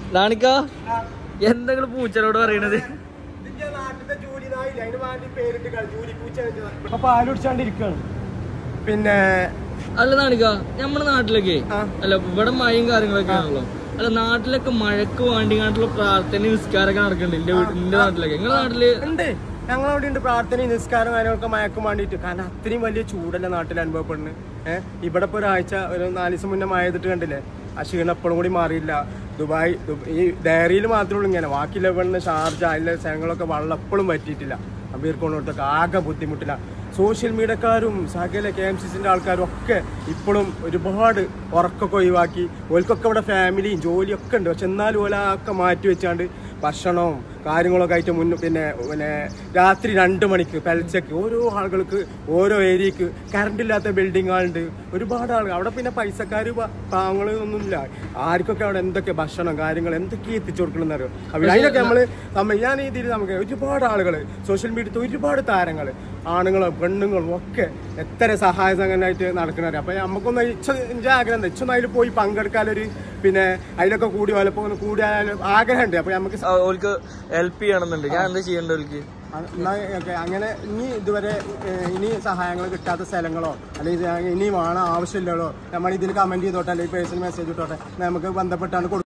നാണിക്ക എന്തെങ്കിലും പൂച്ചനോട് പറയണത്? പിന്നെ അല്ല നാണിക്ക നമ്മുടെ നാട്ടിലൊക്കെ അല്ല ഇവിടെ മഴയും കാര്യങ്ങളൊക്കെ ആണല്ലോ. അല്ല നാട്ടിലൊക്കെ മഴക്ക് വേണ്ടിങ്ങാണ്ടുള്ള പ്രാർത്ഥന നിസ്കാരമൊക്കെ നടക്കുന്നുണ്ട് എന്റെ നാട്ടിലൊക്കെ. നിങ്ങളുടെ നാട്ടില് ഉണ്ട്, ഞങ്ങളവിടെ ഉണ്ട് പ്രാർത്ഥനയും നിസ്കാരം കാര്യങ്ങളൊക്കെ മയക്കും വേണ്ടിയിട്ട്. കാരണം അത്രയും വലിയ ചൂടല്ല നാട്ടിൽ അനുഭവപ്പെടുന്നത്. ഇവിടെ ഇപ്പോൾ ഒരാഴ്ച ഒരു 4 ദിവസം മുന്നേ മഴ ചെയ്തിട്ട് കണ്ടില്ലേ, ആ ക്ഷീണം എപ്പോഴും കൂടി മാറിയില്ല. ദുബായ് ഈ ഡയറിയിൽ മാത്രമേ ഉള്ളൂ ഇങ്ങനെ, ബാക്കി ലെവലിന് ഷാർജ അതിലെ സ്ഥലങ്ങളൊക്കെ വെള്ളം എപ്പോഴും പറ്റിയിട്ടില്ല. അബീർക്കൊണ്ടൊക്കെ ആകെ ബുദ്ധിമുട്ടില്ല. സോഷ്യൽ മീഡിയക്കാരും സകല KMCCൻ്റെ ആൾക്കാരും ഒക്കെ ഇപ്പോഴും ഒരുപാട് ഉറക്കമൊക്കെ ഒഴിവാക്കി. ഓൽക്കൊക്കെ ഇവിടെ ഫാമിലിയും ജോലിയൊക്കെ ഉണ്ട്. പക്ഷെ എന്നാലും ഓലൊക്കെ മാറ്റി വെച്ചാണ്ട് ഭക്ഷണവും കാര്യങ്ങളൊക്കെ ആയിട്ട് പിന്നെ രാത്രി 2 മണിക്ക് പെൽച്ചക്ക് ഓരോ ആളുകൾക്ക് ഓരോ ഏരിയക്ക് കറണ്ടില്ലാത്ത ബിൽഡിങ്ങുകളുണ്ട്. ഒരുപാട് ആളുകൾ അവിടെ. പിന്നെ പൈസക്കാർ പാവങ്ങളൊന്നുമില്ല. ആർക്കൊക്കെ അവിടെ എന്തൊക്കെ ഭക്ഷണം കാര്യങ്ങൾ എന്തൊക്കെ എത്തിച്ചു കൊടുക്കണമെന്ന് അറിയോ. അതിനൊക്കെ ഞാൻ ഇതിൽ നമുക്ക് ഒരുപാട് ആളുകൾ സോഷ്യൽ മീഡിയത്തിൽ ഒരുപാട് താരങ്ങൾ ആണുങ്ങളും പെണ്ണുങ്ങളും ഒക്കെ എത്ര സഹായ സംഘടനയായിട്ട് നടക്കണവർ. അപ്പം നമുക്കൊന്ന് എൻ്റെ ആഗ്രഹം എന്താ ഇച്ചൊന്നും അതിൽ പോയി പങ്കെടുക്കാനൊരു പിന്നെ അതിലൊക്കെ കൂടി വലപ്പോൾ കൂടിയാലും ആഗ്രഹമുണ്ട്. അപ്പം നമുക്ക് ഓൾക്ക് ഹെൽപ്പ് ചെയ്യണമെന്നുണ്ട്. ഞാൻ എന്താ ചെയ്യേണ്ടത് ഓൾക്ക്? അങ്ങനെ ഇനി ഇതുവരെ ഇനി സഹായങ്ങൾ കിട്ടാത്ത സ്ഥലങ്ങളോ അല്ലെങ്കിൽ ഇനി വേണം ആവശ്യമില്ലല്ലോ നമ്മൾ ഇതിൽ കമന്റ് ചെയ്തോട്ടെ അല്ലെങ്കിൽ പേഴ്സണൽ മെസ്സേജ് ഇട്ടോട്ടെ നമുക്ക് ബന്ധപ്പെട്ടാണ്